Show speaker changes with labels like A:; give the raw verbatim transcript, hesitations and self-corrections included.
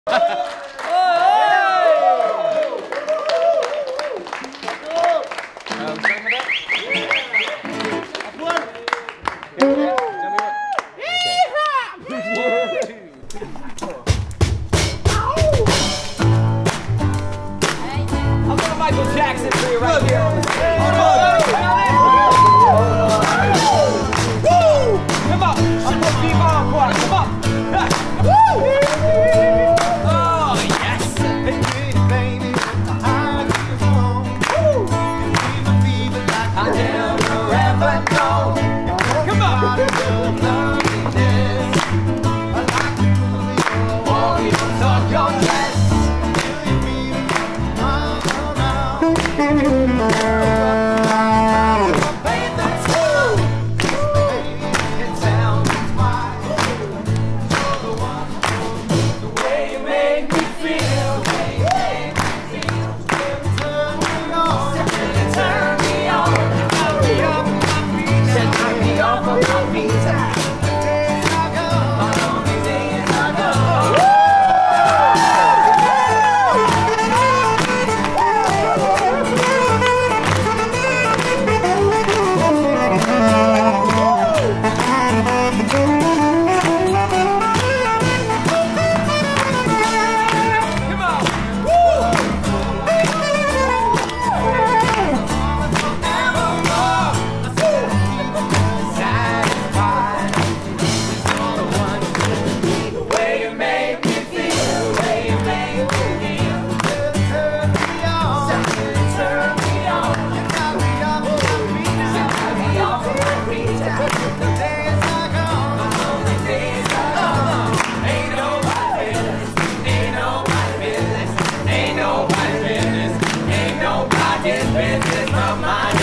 A: Michael Jackson for you right here on the stage. Woo! Come on! I'm gonna be on quarter. Come on! Woo! Oh, yes! Hey, baby, I get home. Woo! You leave a fever like I never ever known. Come on! Loveliness. I like to feel all you talk your dress. Business of mine.